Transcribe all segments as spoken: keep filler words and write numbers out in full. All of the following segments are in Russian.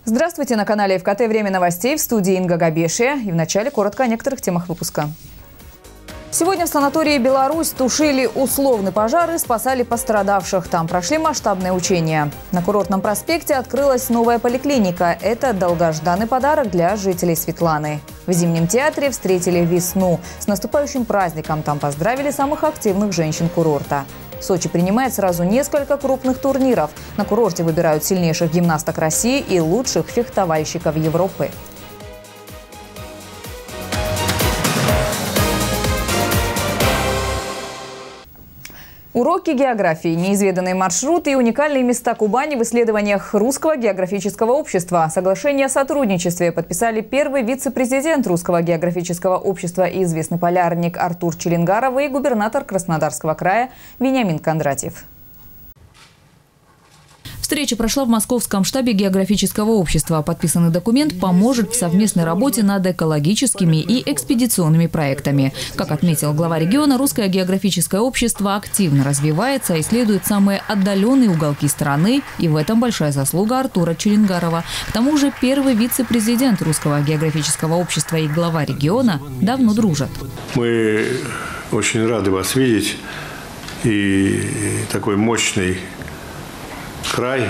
Здравствуйте, на канале ФКТ «Время новостей», в студии Инга Габешия. И вначале коротко о некоторых темах выпуска. Сегодня в санатории «Беларусь» тушили условный пожар и спасали пострадавших. Там прошли масштабные учения. На Курортном проспекте открылась новая поликлиника. Это долгожданный подарок для жителей Светланы. В Зимнем театре встретили весну. С наступающим праздником там поздравили самых активных женщин курорта. Сочи принимает сразу несколько крупных турниров. На курорте выбирают сильнейших гимнасток России и лучших фехтовальщиков Европы. Уроки географии, неизведанные маршруты и уникальные места Кубани в исследованиях Русского географического общества. Соглашение о сотрудничестве подписали первый вице-президент Русского географического общества и известный полярник Артур Челенгаров и губернатор Краснодарского края Вениамин Кондратьев. Встреча прошла в Московском штабе географического общества. Подписанный документ поможет в совместной работе над экологическими и экспедиционными проектами. Как отметил глава региона, Русское географическое общество активно развивается, исследует самые отдаленные уголки страны. И в этом большая заслуга Артура Челенгарова. К тому же первый вице-президент Русского географического общества и глава региона давно дружат. Мы очень рады вас видеть. И такой мощный край.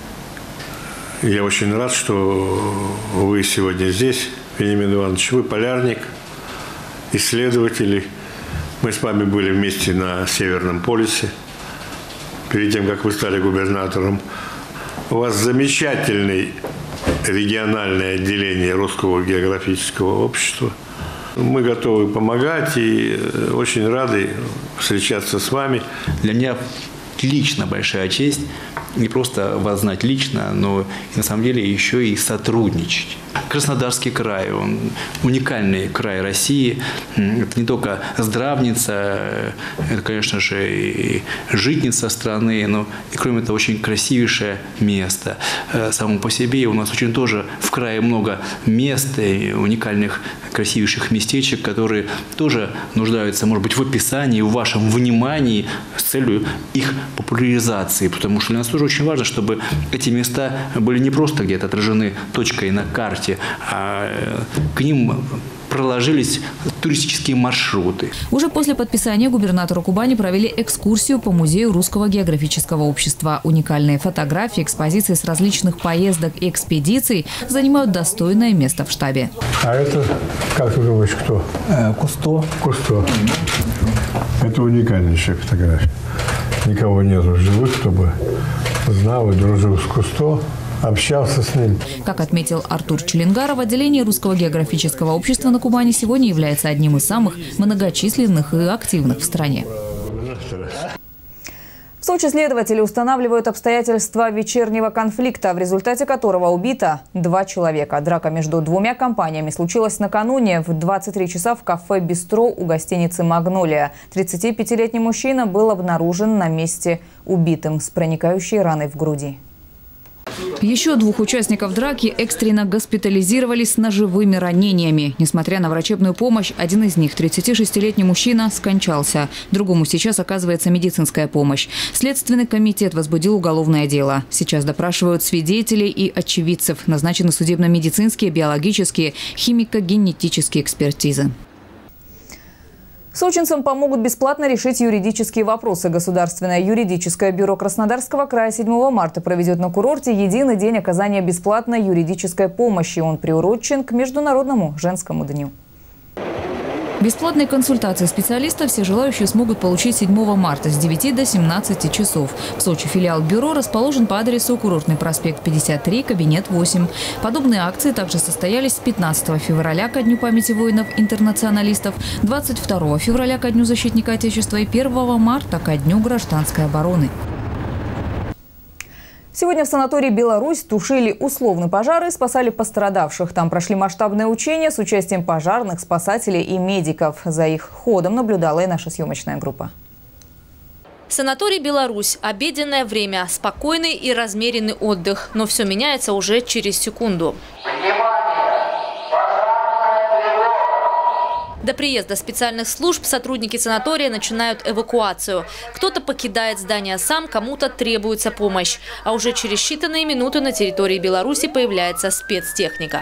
Я очень рад, что вы сегодня здесь, Вениамин Иванович. Вы полярник, исследователь. Мы с вами были вместе на Северном полюсе, перед тем, как вы стали губернатором. У вас замечательное региональное отделение Русского географического общества. Мы готовы помогать и очень рады встречаться с вами. Для меня лично большая честь не просто вас знать лично, но и на самом деле еще и сотрудничать. Краснодарский край, он уникальный край России. Это не только здравница, это, конечно же, и житница страны, но и, кроме того, очень красивейшее место. Само по себе у нас очень тоже в крае много мест, уникальных, красивейших местечек, которые тоже нуждаются, может быть, в описании, в вашем внимании с целью их популяризации. Потому что для нас тоже очень важно, чтобы эти места были не просто где-то отражены точкой на карте, а к ним проложились туристические маршруты. Уже после подписания губернатору Кубани провели экскурсию по музею Русского географического общества. Уникальные фотографии, экспозиции с различных поездок и экспедиций занимают достойное место в штабе. А это, как ты думаешь, кто? Кусто. Кусто. Это уникальнейшая фотография. Никого нету живых, кто бы знал и дружил с Кусто, общался с ним. Как отметил Артур Челенгаров, отделение Русского географического общества на Кубани сегодня является одним из самых многочисленных и активных в стране. В Сочи следователи устанавливают обстоятельства вечернего конфликта, в результате которого убито два человека. Драка между двумя компаниями случилась накануне в двадцать три часа в кафе «Бистро» у гостиницы «Магнолия». тридцатипятилетний мужчина был обнаружен на месте убитым с проникающей раной в груди. Еще двух участников драки экстренно госпитализировали с ножевыми ранениями. Несмотря на врачебную помощь, один из них, тридцатишестилетний мужчина, скончался. Другому сейчас оказывается медицинская помощь. Следственный комитет возбудил уголовное дело. Сейчас допрашивают свидетелей и очевидцев. Назначены судебно-медицинские, биологические, химико-генетические экспертизы. Сочинцам помогут бесплатно решить юридические вопросы. Государственное юридическое бюро Краснодарского края седьмого марта проведет на курорте единый день оказания бесплатной юридической помощи. Он приурочен к Международному женскому дню. Бесплатные консультации специалистов все желающие смогут получить седьмого марта с девяти до семнадцати часов. В Сочи филиал бюро расположен по адресу Курортный проспект пятьдесят три, кабинет восемь. Подобные акции также состоялись с пятнадцатого февраля ко Дню памяти воинов-интернационалистов, двадцать второго февраля ко Дню защитника Отечества и первого марта ко Дню гражданской обороны. Сегодня в санатории «Беларусь» тушили условный пожар и спасали пострадавших. Там прошли масштабные учения с участием пожарных, спасателей и медиков. За их ходом наблюдала и наша съемочная группа. Санаторий «Беларусь». Обеденное время. Спокойный и размеренный отдых. Но все меняется уже через секунду. До приезда специальных служб сотрудники санатория начинают эвакуацию. Кто-то покидает здание сам, кому-то требуется помощь. А уже через считанные минуты на территории Беларуси появляется спецтехника.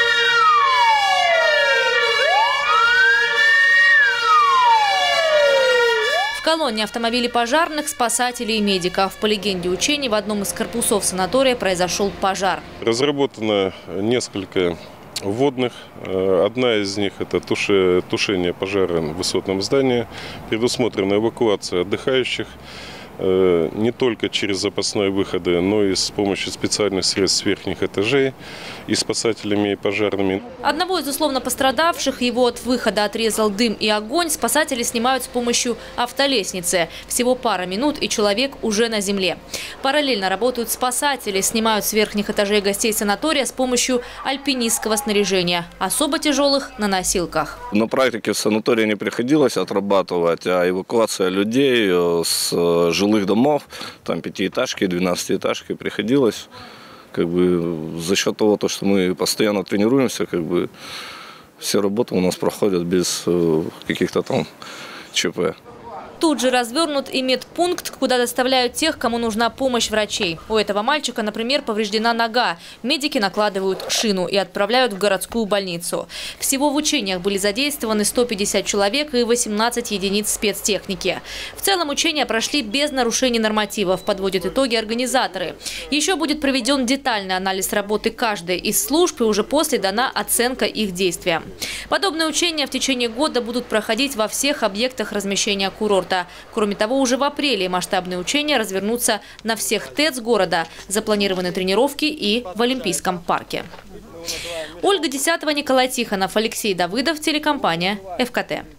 В колонне автомобилей пожарных, спасателей и медиков. По легенде учений, в одном из корпусов санатория произошел пожар. Разработано несколько вводных. Одна из них – это тушение пожара в высотном здании. Предусмотрена эвакуация отдыхающих не только через запасные выходы, но и с помощью специальных средств с верхних этажей и спасателями и пожарными. Одного из условно пострадавших, его от выхода отрезал дым и огонь, спасатели снимают с помощью автолестницы. Всего пара минут, и человек уже на земле. Параллельно работают спасатели, снимают с верхних этажей гостей санатория с помощью альпинистского снаряжения, особо тяжелых на носилках. На практике в санатории не приходилось отрабатывать, а эвакуация людей с жилых домов, там пятиэтажки, двенадцатиэтажки приходилось, как бы за счет того, то, что мы постоянно тренируемся, как бы все работы у нас проходят без каких-то там ЧП. Тут же развернут и медпункт, куда доставляют тех, кому нужна помощь врачей. У этого мальчика, например, повреждена нога. Медики накладывают шину и отправляют в городскую больницу. Всего в учениях были задействованы сто пятьдесят человек и восемнадцать единиц спецтехники. В целом учения прошли без нарушений нормативов, подводят итоги организаторы. Еще будет проведен детальный анализ работы каждой из служб, и уже после дана оценка их действия. Подобные учения в течение года будут проходить во всех объектах размещения курорта. Кроме того, уже в апреле масштабные учения развернутся на всех ТЭЦ города. Запланированы тренировки и в Олимпийском парке. Ольга Десятова, Николай Тихонов, Алексей Давыдов, телекомпания эф ка тэ.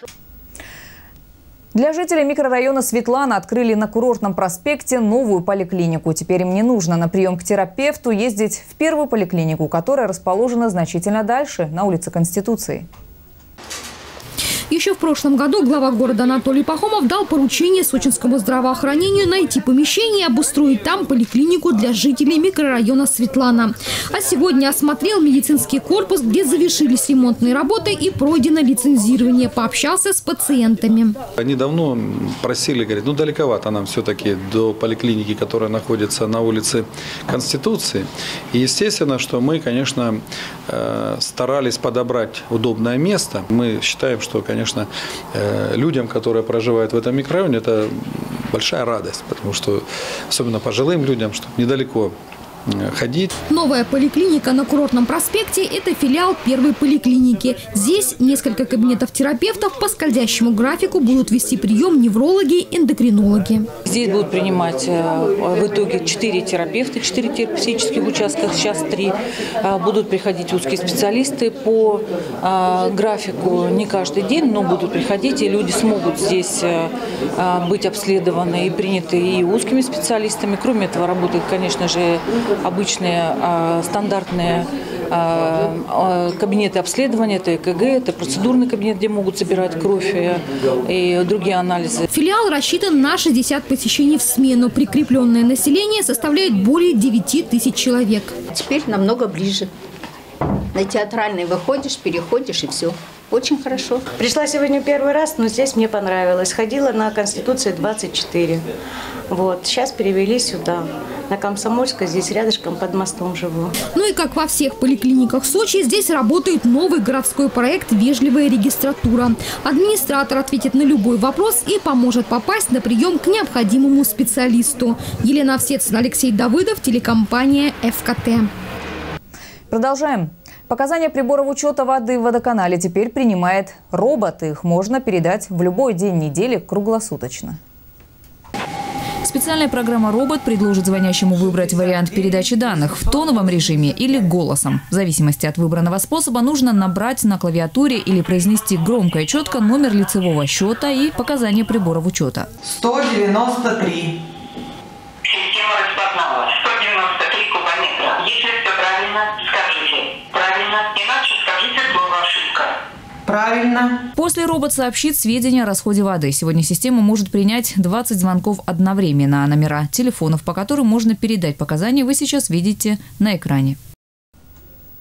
Для жителей микрорайона Светлана открыли на Курортном проспекте новую поликлинику. Теперь им не нужно на прием к терапевту ездить в первую поликлинику, которая расположена значительно дальше, на улице Конституции. Еще в прошлом году глава города Анатолий Пахомов дал поручение сочинскому здравоохранению найти помещение и обустроить там поликлинику для жителей микрорайона Светлана. А сегодня осмотрел медицинский корпус, где завершились ремонтные работы и пройдено лицензирование. Пообщался с пациентами. Они давно просили, говорят, ну далековато нам все-таки до поликлиники, которая находится на улице Конституции. И естественно, что мы, конечно, старались подобрать удобное место. Мы считаем, что, конечно, Конечно, людям, которые проживают в этом микрорайоне, это большая радость, потому что, особенно пожилым людям, что недалеко ходить. Новая поликлиника на Курортном проспекте – это филиал первой поликлиники. Здесь несколько кабинетов терапевтов по скользящему графику будут вести прием неврологи и эндокринологи. Здесь будут принимать в итоге четыре терапевта, четыре терапевтических участка, сейчас три. Будут приходить узкие специалисты по графику не каждый день, но будут приходить, и люди смогут здесь быть обследованы и приняты и узкими специалистами. Кроме этого работает, конечно же, обычные э, стандартные э, кабинеты обследования, это ЭКГ, это процедурный кабинет, где могут собирать кровь и, и другие анализы. Филиал рассчитан на шестьдесят посещений в смену. Прикрепленное население составляет более девяти тысяч человек. Теперь намного ближе. На Театральный выходишь, переходишь и все. Очень хорошо. Пришла сегодня первый раз, но здесь мне понравилось. Ходила на Конституции двадцать четыре. Вот. Сейчас перевели сюда. На Комсомольской, здесь рядышком под мостом живу. Ну и как во всех поликлиниках Сочи, здесь работает новый городской проект «Вежливая регистратура». Администратор ответит на любой вопрос и поможет попасть на прием к необходимому специалисту. Елена Овсецина, Алексей Давыдов, телекомпания эф ка тэ. Продолжаем. Показания приборов учета воды в водоканале теперь принимает робот. Их можно передать в любой день недели круглосуточно. Специальная программа «Робот» предложит звонящему выбрать вариант передачи данных в тоновом режиме или голосом. В зависимости от выбранного способа нужно набрать на клавиатуре или произнести громко и четко номер лицевого счета и показания приборов учета. сто девяносто три. Система распознала. сто девяносто три кубометра. Если все правильно, скажите. Правильно. Иначе скажите слово «ошибка». Правильно. После робот сообщит сведения о расходе воды. Сегодня система может принять двадцать звонков одновременно, а номера телефонов, по которым можно передать показания, вы сейчас видите на экране.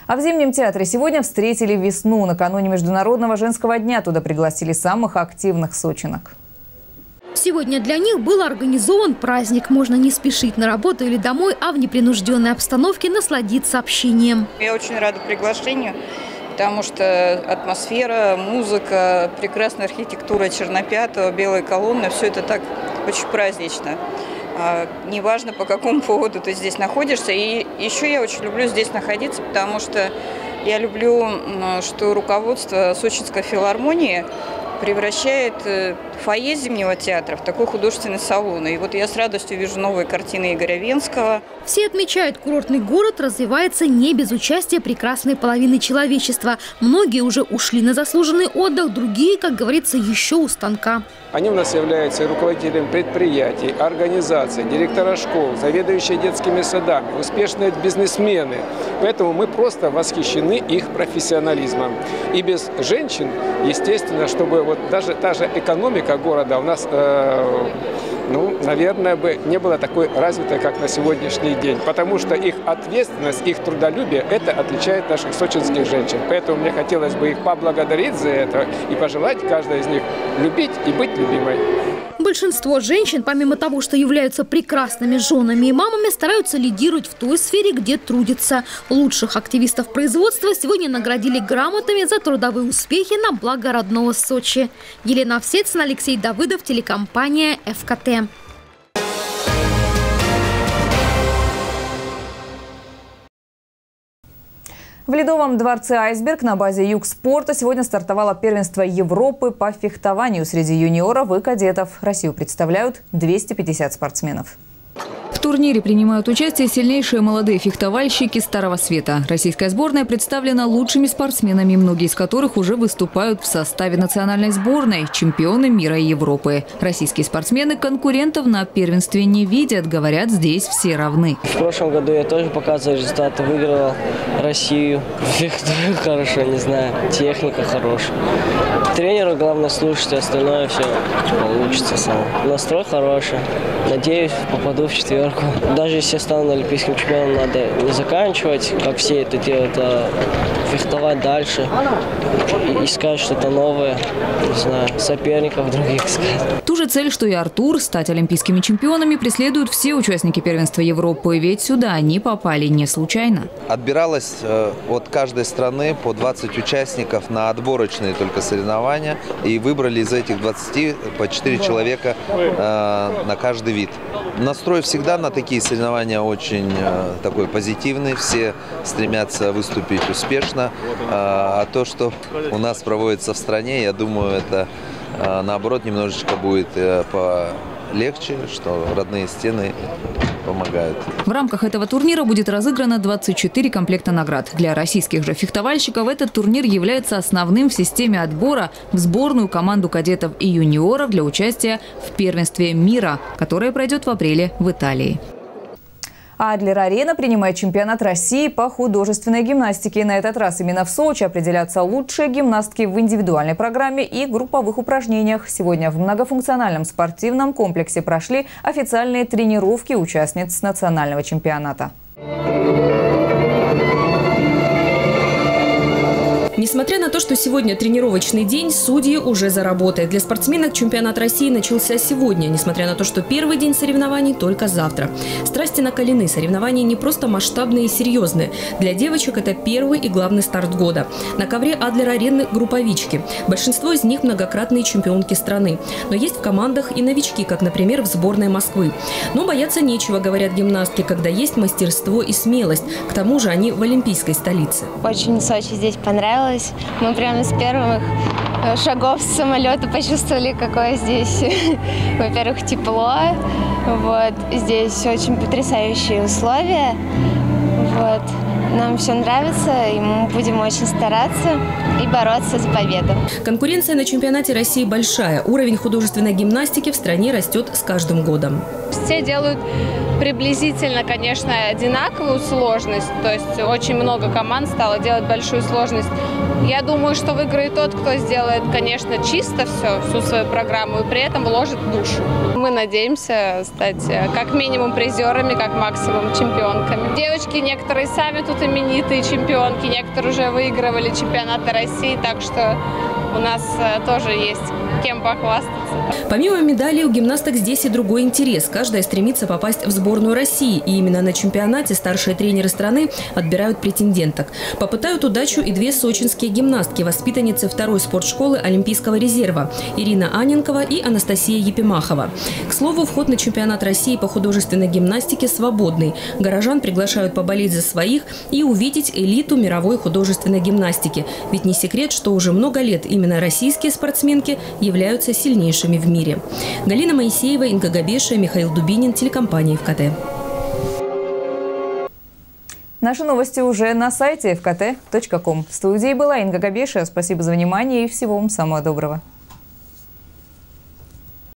А в Зимнем театре сегодня встретили весну. Накануне Международного женского дня туда пригласили самых активных сочинок. Сегодня для них был организован праздник. Можно не спешить на работу или домой, а в непринужденной обстановке насладиться общением. Я очень рада приглашению, потому что атмосфера, музыка, прекрасная архитектура Чернопятого, белые колонны – все это так очень празднично. Неважно, по какому поводу ты здесь находишься. И еще я очень люблю здесь находиться, потому что я люблю, что руководство Сочинской филармонии превращает фойе Зимнего театра в такой художественный салон. И вот я с радостью вижу новые картины Игоря Венского. Все отмечают, курортный город развивается не без участия прекрасной половины человечества. Многие уже ушли на заслуженный отдых, другие, как говорится, еще у станка. Они у нас являются руководителями предприятий, организаций, директора школ, заведующие детскими садами, успешные бизнесмены. Поэтому мы просто восхищены их профессионализмом. И без женщин, естественно, чтобы вот даже та же экономика города у нас, э, ну, наверное, бы не была такой развитой, как на сегодняшний день. Потому что их ответственность, их трудолюбие – это отличает наших сочинских женщин. Поэтому мне хотелось бы их поблагодарить за это и пожелать каждой из них любить и быть любимой. Большинство женщин, помимо того, что являются прекрасными женами и мамами, стараются лидировать в той сфере, где трудятся. Лучших активистов производства сегодня наградили грамотами за трудовые успехи на благо родного Сочи. Елена Овсецина, Алексей Давыдов, телекомпания эф ка тэ. В Ледовом дворце «Айсберг» на базе Югспорта сегодня стартовало первенство Европы по фехтованию среди юниоров и кадетов. Россию представляют двести пятьдесят спортсменов. В турнире принимают участие сильнейшие молодые фехтовальщики Старого Света. Российская сборная представлена лучшими спортсменами, многие из которых уже выступают в составе национальной сборной, чемпионы мира и Европы. Российские спортсмены конкурентов на первенстве не видят, говорят, здесь все равны. В прошлом году я тоже показывал результаты, выиграл Россию. Фехтую хорошо, не знаю, техника хорошая. Тренеру главное слушать, остальное все получится само. Настрой хороший, надеюсь, попаду в четверку. Даже если я стану олимпийским чемпионом, надо не заканчивать, как все это делают, а фехтовать дальше, искать что-то новое, не знаю, соперников других искать. Ту же цель, что и Артур, стать олимпийскими чемпионами, преследуют все участники первенства Европы, ведь сюда они попали не случайно. Отбиралось от каждой страны по двадцать участников на отборочные только соревнования, и выбрали из этих двадцати по четыре человека э, на каждый вид. Настрой всегда на такие соревнования очень э, такой позитивный, все стремятся выступить успешно, э, а то, что у нас проводится в стране, я думаю, это э, наоборот немножечко будет э, полегче, что родные стены помогают. В рамках этого турнира будет разыграно двадцать четыре комплекта наград. Для российских же фехтовальщиков этот турнир является основным в системе отбора в сборную команду кадетов и юниоров для участия в первенстве мира, которое пройдет в апреле в Италии. Адлер-арена принимает чемпионат России по художественной гимнастике. На этот раз именно в Сочи определятся лучшие гимнастки в индивидуальной программе и групповых упражнениях. Сегодня в многофункциональном спортивном комплексе прошли официальные тренировки участниц национального чемпионата. Несмотря на то, что сегодня тренировочный день, судьи уже за работой. Для спортсменок чемпионат России начался сегодня, несмотря на то, что первый день соревнований только завтра. Страсти накалены, соревнования не просто масштабные и серьезные. Для девочек это первый и главный старт года. На ковре Адлер-арены групповички. Большинство из них многократные чемпионки страны. Но есть в командах и новички, как, например, в сборной Москвы. Но бояться нечего, говорят гимнастки, когда есть мастерство и смелость. К тому же они в олимпийской столице. Очень Сочи здесь понравилось. Мы прямо с первых шагов с самолета почувствовали, какое здесь, во-первых, тепло. Вот. Здесь очень потрясающие условия. Вот. Нам все нравится, и мы будем очень стараться и бороться за победу. Конкуренция на чемпионате России большая. Уровень художественной гимнастики в стране растет с каждым годом. Все делают приблизительно, конечно, одинаковую сложность. То есть очень много команд стало делать большую сложность. Я думаю, что выиграет тот, кто сделает, конечно, чисто все, всю свою программу, и при этом вложит душу. мы надеемся стать как минимум призерами, как максимум чемпионками. Девочки некоторые сами тут именитые чемпионки, некоторые уже выигрывали чемпионаты России, так что у нас тоже есть кем похвастаться. Помимо медалей у гимнасток здесь и другой интерес. Каждая стремится попасть в сборную России. И именно на чемпионате старшие тренеры страны отбирают претенденток. Попытают удачу и две сочинские гимнастки, воспитанницы второй спортшколы Олимпийского резерва – Ирина Аненкова и Анастасия Епимахова. К слову, вход на чемпионат России по художественной гимнастике свободный. Горожан приглашают поболеть за своих и увидеть элиту мировой художественной гимнастики. Ведь не секрет, что уже много лет именно российские спортсменки являются сильнейшими в мире. Галина Моисеева, Инга Габеша, Михаил Дубинин, телекомпания эф ка тэ. Наши новости уже на сайте эф ка тэ точка ком. В студии была Инга Габеша. Спасибо за внимание и всего вам самого доброго.